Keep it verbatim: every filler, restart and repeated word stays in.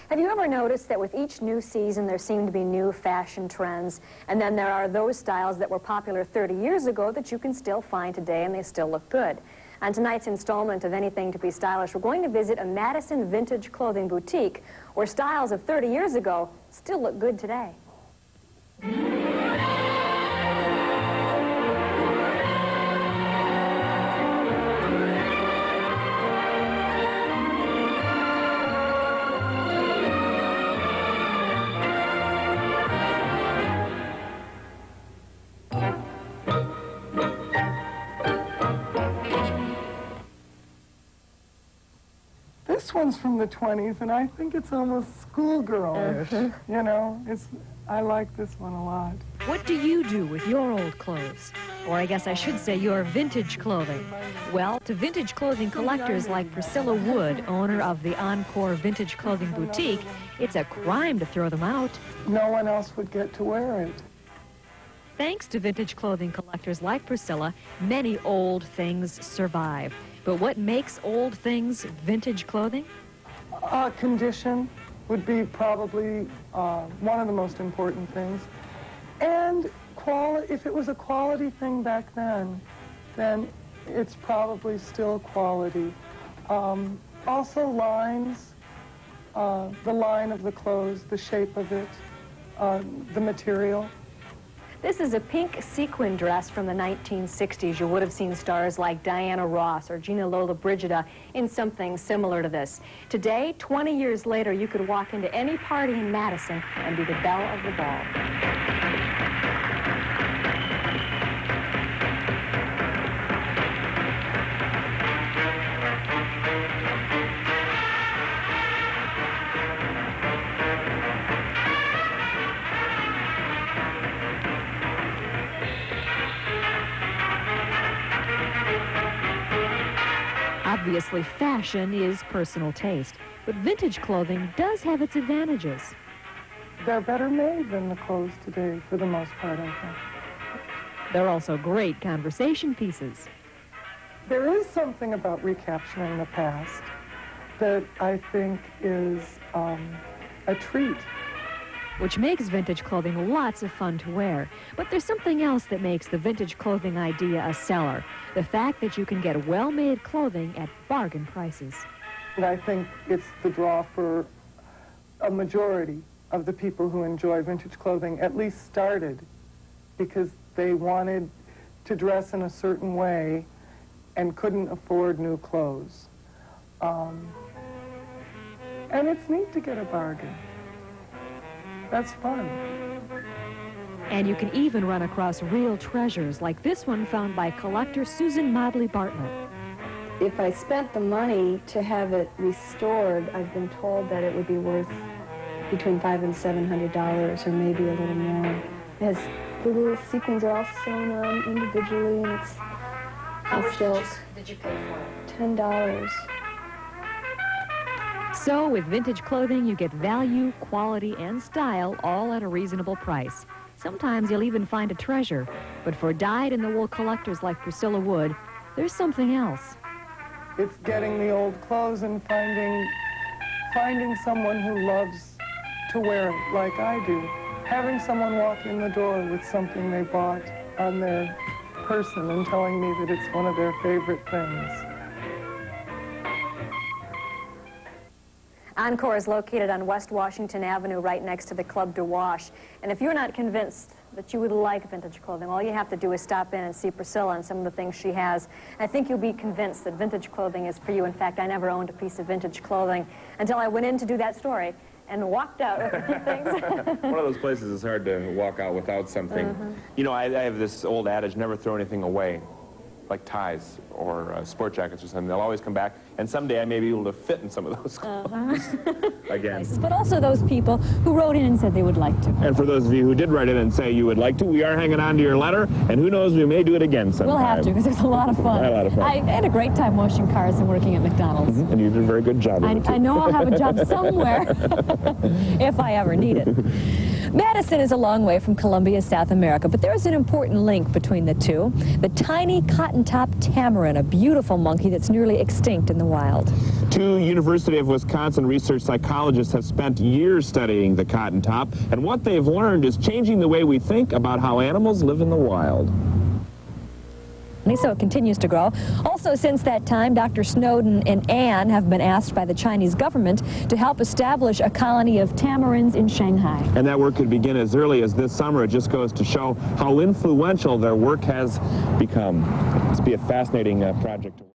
Have you ever noticed that with each new season there seem to be new fashion trends, and then there are those styles that were popular thirty years ago that you can still find today and they still look good? On tonight's installment of Anything to Be Stylish, we're going to visit a Madison vintage clothing boutique where styles of thirty years ago still look good today. This one's from the twenties, and I think it's almost schoolgirl-ish. Uh-huh. You know, it's, I like this one a lot. What do you do with your old clothes? Or I guess I should say your vintage clothing. Well, to vintage clothing collectors like Priscilla Woods, owner of the Encore Vintage Clothing Boutique, it's a crime to throw them out. No one else would get to wear it. Thanks to vintage clothing collectors like Priscilla, many old things survive. But what makes old things vintage clothing? Uh, condition would be probably uh, one of the most important things. And quali- if it was a quality thing back then, then it's probably still quality. Um, also lines, uh, the line of the clothes, the shape of it, uh, the material. This is a pink sequin dress from the nineteen sixties. You would have seen stars like Diana Ross or Gina Lollobrigida in something similar to this. Today, twenty years later, you could walk into any party in Madison and be the belle of the ball. Obviously, fashion is personal taste, but vintage clothing does have its advantages. They're better made than the clothes today, for the most part, I think. They're also great conversation pieces. There is something about recapturing the past that I think is um, a treat. Which makes vintage clothing lots of fun to wear. But there's something else that makes the vintage clothing idea a seller. The fact that you can get well-made clothing at bargain prices. And I think it's the draw for a majority of the people who enjoy vintage clothing, at least started because they wanted to dress in a certain way and couldn't afford new clothes. Um, and it's neat to get a bargain. That's fun. And you can even run across real treasures like this one found by collector Susan Modley Bartlett. If I spent the money to have it restored, I've been told that it would be worth between five and seven hundred dollars, or maybe a little more. It has, the little sequins are all sewn on individually, and it's How much still did you, did you pay for it? ten dollars. So with vintage clothing, you get value, quality, and style all at a reasonable price. Sometimes you'll even find a treasure. But for dyed-in-the-wool collectors like Priscilla Woods, there's something else. It's getting the old clothes and finding, finding someone who loves to wear it like I do. Having someone walk in the door with something they bought on their person and telling me that it's one of their favorite things. Encore is located on West Washington Avenue right next to the Club de Wash. And if you're not convinced that you would like vintage clothing, all you have to do is stop in and see Priscilla and some of the things she has. I think you'll be convinced that vintage clothing is for you. In fact, I never owned a piece of vintage clothing until I went in to do that story and walked out with a few things. One of those places is hard to walk out without something. Mm-hmm. You know, I, I have this old adage, never throw anything away, like ties or uh, sport jackets or something. They'll always come back, and someday I may be able to fit in some of those clothes uh-huh. again. But also those people who wrote in and said they would like to. And for those of you who did write in and say you would like to, we are hanging on to your letter, and who knows, we may do it again sometime. We'll have to, because there's a lot of fun. A lot of fun. I had a great time washing cars and working at McDonald's. Mm-hmm. And you did a very good job. I, of it too. I know I'll have a job somewhere if I ever need it. Madison is a long way from Colombia, South America, but there is an important link between the two. The tiny cotton-top tamarin, a beautiful monkey that's nearly extinct in the wild. Two University of Wisconsin research psychologists have spent years studying the cotton-top, and what they've learned is changing the way we think about how animals live in the wild. So it continues to grow. Also, since that time, Doctor Snowden and Anne have been asked by the Chinese government to help establish a colony of tamarins in Shanghai. And that work could begin as early as this summer. It just goes to show how influential their work has become. It's be a fascinating uh, project.